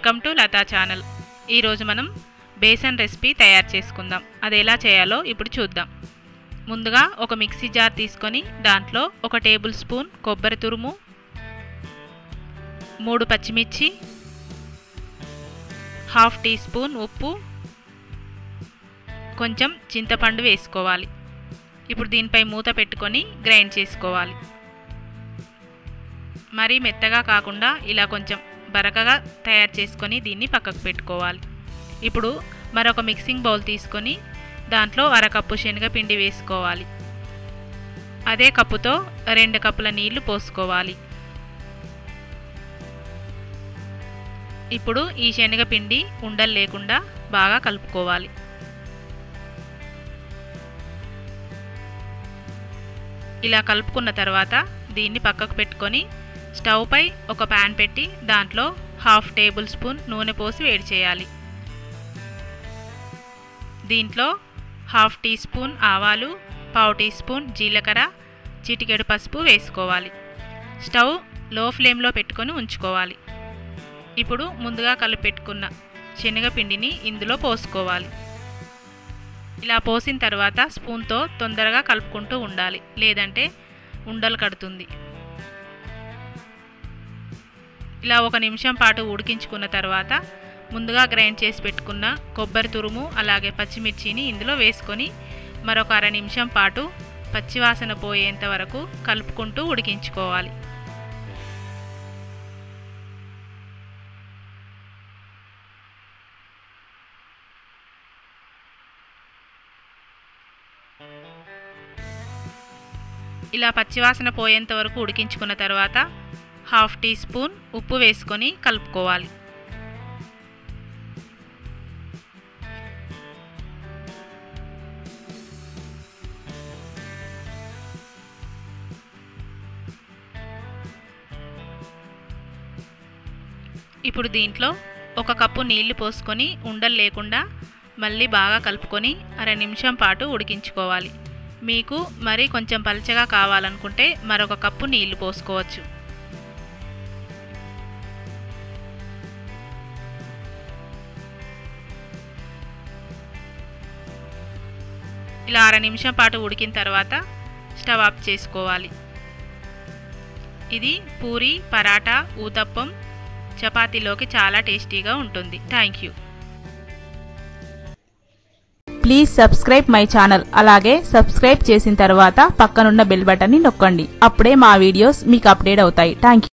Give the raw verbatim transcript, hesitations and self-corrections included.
Welcome to Lata channel. ఈ రోజు మనం బేసన్ రెసిపీ తయారు చేసుకుందాం। అది ఎలా చేయాలో ఇప్పుడు చూద్దాం। ముందుగా ఒక మిక్సీ జార్ తీసుకొని దాంట్లో ఒక టేబుల్ స్పూన్ కొబ్బరి తురుము, మూడు పచ్చిమిర్చి, హాఫ్ టీ స్పూన్ ఉప్పు, కొంచెం చింతపండు వేసుకోవాలి। ఇప్పుడు దీనిపై మూత పెట్టుకొని గ్రైండ్ చేసుకోవాలి। మరీ మెత్తగా కాకుండా ఇలా కొంచెం బరకగా తయారు చేసుకొని దీన్ని పక్కకు పెట్టుకోవాలి। ఇప్పుడు మరొక మిక్సింగ్ బౌల్ తీసుకొని దాంట్లో అరకప్పు శనగపిండి వేసుకోవాలి। అదే కప్పుతో రెండు కప్పుల నీళ్లు పోసుకోవాలి। ఇప్పుడు ఈ శనగపిండి ఉండలు లేకుండా బాగా కలుపుకోవాలి। ఇలా కలుపుకున్న తర్వాత దీన్ని పక్కకు పెట్టుకొని స్టవ్ పై ఒక పాన్ పెట్టి దాంట్లో హాఫ్ టేబుల్ స్పూన్ నూనె పోసి వేడి చేయాలి। దీంట్లో హాఫ్ టీ స్పూన్ ఆవాలు, పావు టీ స్పూన్ జీలకర్ర, చిటికెడు పసుపు వేసుకోవాలి। స్టవ్ లో ఫ్లేమ్లో పెట్టుకొని ఉంచుకోవాలి। ఇప్పుడు ముందుగా కలిపి పెట్టుకున్న శనగపిండిని ఇందులో పోసుకోవాలి। ఇలా పోసిన తర్వాత స్పూన్తో తొందరగా కలుపుకుంటూ ఉండాలి, లేదంటే ఉండలు కడుతుంది। ఇలా ఒక నిమిషం పాటు ఉడికించుకున్న తర్వాత ముందుగా గ్రైండ్ చేసి పెట్టుకున్న కొబ్బరి తురుము అలాగే పచ్చిమిర్చిని ఇందులో వేసుకొని మరొక అర నిమిషం పాటు పచ్చివాసన పోయేంత వరకు కలుపుకుంటూ ఉడికించుకోవాలి। ఇలా పచ్చివాసన పోయేంత వరకు ఉడికించుకున్న తర్వాత హాఫ్ టీ స్పూన్ ఉప్పు వేసుకొని కలుపుకోవాలి। ఇప్పుడు దీంట్లో ఒక కప్పు నీళ్లు పోసుకొని ఉండలు లేకుండా మళ్ళీ బాగా కలుపుకొని అర నిమిషం పాటు ఉడికించుకోవాలి। మీకు మరి కొంచెం పలచగా కావాలనుకుంటే మరొక కప్పు నీళ్లు పోసుకోవచ్చు। ఇలా అర నిమిషం పాటు ఉడికిన తర్వాత స్టవ్ ఆఫ్ చేసుకోవాలి। ఇది పూరి, పరాటా, ఊతప్పం, చపాతీలోకి చాలా టేస్టీగా ఉంటుంది। Thank you. Please subscribe my channel. అలాగే సబ్స్క్రైబ్ చేసిన తర్వాత పక్కనున్న బెల్ బటన్ని నొక్కండి, అప్పుడే మా వీడియోస్ మీకు అప్డేట్ అవుతాయి। Thank you.